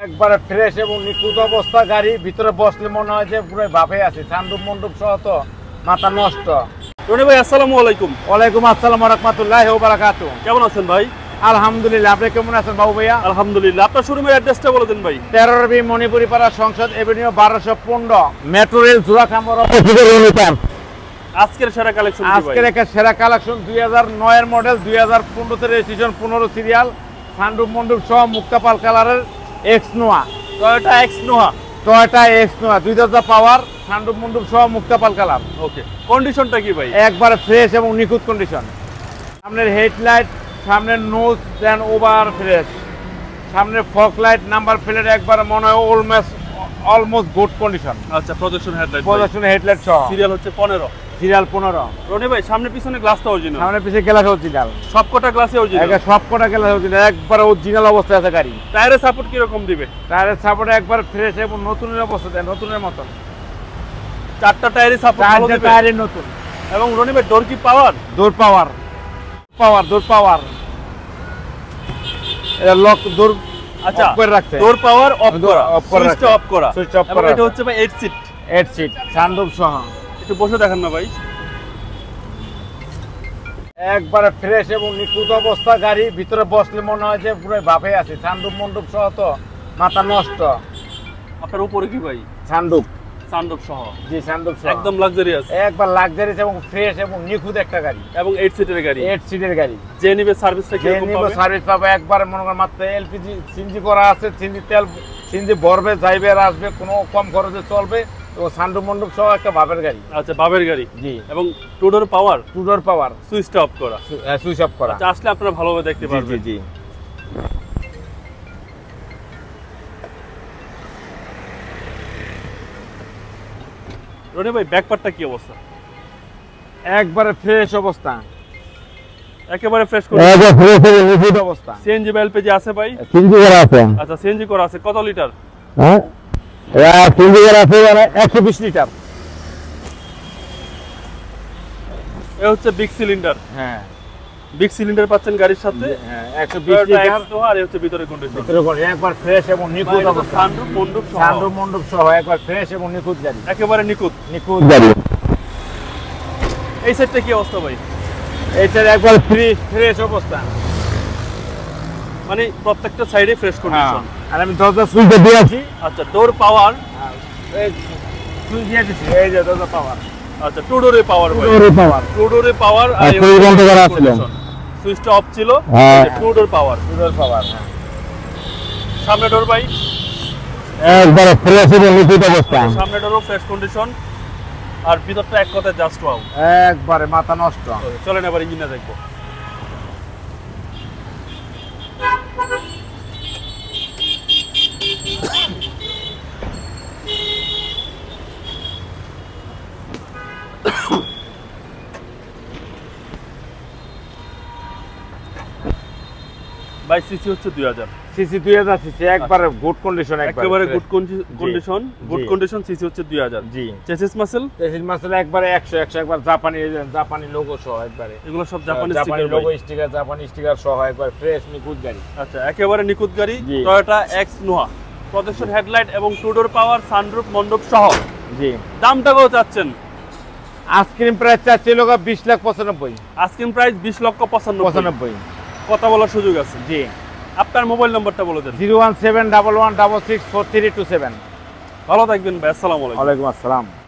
একবারে ফ্রেশ এবং নিখুঁত অবস্থা গাড়ি, ভিতরে বসলে মনে হয় যে পুরো ভাবে আছে। সানরূপ মণ্ডপ সহ তো মাথা নষ্ট। রনি ভাই আসসালামু আলাইকুম। ওয়ালাইকুম আসসালাম ওয়া রাহমাতুল্লাহি ওয়া বারাকাতুহু। কেমন আছেন ভাই? আলহামদুলিল্লাহ, আপনি কেমন আছেন বাবু ভাইয়া? আলহামদুলিল্লাহ। আপনার শোরুমের অ্যাড্রেসটা বলে দেন ভাই। 13 বি মণিপুরি পাড়া, সংসদ এভিনিউ, 1215, মেট্রো রেল জোড়াখাম্বর। আজকের সেরা কালেকশন কি ভাই? আজকের একটা সেরা কালেকশন 2009 এর মডেল, 2015 তে রেজিস্ট্রেশন, 15 সিরিয়াল, সানরূপ মণ্ডপ সহ মুক্তাপাল কালারের X Noah, Toyota X Noah. Toyota X Noah 2 দরজা পাওয়ার, সানরূপ মণ্ডপ সহ মুক্তাপাল কালার। ওকে, কন্ডিশনটা কি ভাই? একবারে ফ্রেশ এবং নিখুঁত কন্ডিশন। সামনের হেডলাইট, সামনের নোজ দেন ওভার ফ্রেশ, সামনের ফগ লাইট, নাম্বার প্লেট একবারে মনে হয় অলমোস্ট গুড কন্ডিশন। আচ্ছা, প্রজেকশন হেডলাইট, প্রজেকশন হেডলাইট সহ। সিরিয়াল হচ্ছে 15। সিরিয়াল 15। রনি ভাই সামনে পিছনে গ্লাসটা অরিজিনাল? সামনে পিছে গ্লাস অরিজিনাল, সবকটা গ্লাসে অরিজিনাল। সবকটা গ্লাস অরিজিনাল, একবারে অরিজিনাল অবস্থায় আছে গাড়ি। টায়ারের সাপোর্ট কি রকম দিবে? টায়ারের সাপোর্ট একবার ফ্রেশ এবং নতুনের অবস্থায়, নতুনের মতন। চারটা টায়ারের সাপোর্ট ভালো দিবে, টায়ারের নতুন। এবং রনি ভাই ডোর কি পাওয়ার? ডোর পাওয়ার, ডোর পাওয়ার। এটা লক ডোর। আচ্ছা, অফ করে রাখছে। ডোর পাওয়ার অফ করা, সুইচটা অফ করা। সুইচ অফ করা। এটা হচ্ছে ভাই 8 সিট। 8 সিট সানরূপ সহ। একটু বসে দেখেন না ভাই। একবারে ফ্রেশ এবং নিখুঁত অবস্থা গাড়ি, ভিতরে বসলে মনে হয় যে পুরো ভাবে আছে। সানরূপ মণ্ডপ সহ তো মাথা নষ্ট। আপনার উপরে কি ভাই? সানরূপ, সানরূপ সহ। জি সানরূপ সহ, একদম লাক্সারিয়াস, একবার লাক্সারিয়াস এবং ফ্রেশ এবং নিখুঁত একটা গাড়ি, এবং 8 সিটের গাড়ি। 8 সিটের গাড়ি। যে নিবে সার্ভিসটা কি রকম পাবে? সার্ভিস পাবে একবার মনে করেন মাত্র এলপিজি সিএনজি করা আছে, সিএনজি তেল সিএনজি ভরবে, যাইবে আর আসবে, কোনো কম খরচে চলবে। তো সানরূপ মণ্ডপ সহ একটা ভাবের গাড়ি। আচ্ছা, ভাবের গাড়ি। জি, এবং টু ডোর পাওয়ার, সুইচটা অফ করা, সুইচ অফ করা। আচ্ছা, আসলে আপনারা ভালোভাবে দেখতে পারবেন। জি। রনি ভাই ব্যাক পার্টটা কি অবস্থা? একবারে ফ্রেশ অবস্থা, একেবারে ফ্রেশ অবস্থা। সিএনজি বা এলপিজি আছে ভাই? সিএনজি করা আছে। আচ্ছা, সিএনজি করা আছে। কত লিটার? হ্যাঁ, সিএনজি করা আছে 120 লিটার। এ হচ্ছে বিগ সিলিন্ডার। হ্যাঁ, বিগ সিলিন্ডার পাচ্ছেন গাড়ির সাথে। হ্যাঁ, 120 লিটার। আর এই হচ্ছে ভিতরে কন্ডিশন। একবার ফ্রেশ এবং নিখুঁত অবস্থা। সানরূপ মণ্ডপ সহ, সানরূপ মণ্ডপ সহ একবার ফ্রেশ এবং নিখুঁত গাড়ি, একেবারে নিখুঁত গাড়ি। এই সেটটা কি অবস্থা ভাই? এইটার একবার ফ্রেশ অবস্থা, মানে প্রত্যেকটা সাইডে ফ্রেশ কন্ডিশন। আর আমি দরজা সুইচটা দিয়ে আছি। আচ্ছা, ডোর পাওয়ার, এই সুইচ দিয়ে দিছি, এই যে দরজা পাওয়ার। আচ্ছা, টু ডোরে পাওয়ার ভাই, টু ডোরে পাওয়ার। আর সুইচ বন্ধ করা ছিল, সুইচটা অফ ছিল। হ্যাঁ, টু ডোর পাওয়ার, হ্যাঁ। সামনে ডোর ভাই একবার ফ্রেশ এবং নিখুঁত অবস্থা। সামনে ডোরও ফ্রেশ কন্ডিশন, আর ভিতরটা এক কথায় জাস্ট ওয়াও, একবারে মাথা নষ্ট। চলেন এবার ইঞ্জিনটা দেখবো। ভাই সিসি হচ্ছে 2000। সিসি 2000 সিসি, একবারে গুড কন্ডিশন, একেবারে good condition, good condition. CC হচ্ছে 2000। জি। চেসিস মাসেল, একবারে 100 একবার জাপানি লোগো সহ, একবারে এগুলো সব জাপানি লোগো স্টিকার, জাপানি স্টিকার সহ, একবার ফ্রেশ নিখুঁত গাড়ি। আচ্ছা, একেবারে নিখুঁত গাড়ি। Toyota X Noah, projection headlight এবং টু ডোর পাওয়ার, সানরূপ মণ্ডপ সহ। জি। দামটা কত চাচ্ছেন? আইসক্রিম প্রাইস চাচ্ছি 20,95,000। Ice cream price 20,95,000। কথা বলার সুযোগ আছে। জি। আপনার মোবাইল নাম্বারটা বলে দেন। 01711664327। ভালো থাকবেন ভাই, আসসালামু আলাইকুম। ওয়ালাইকুম আসসালাম।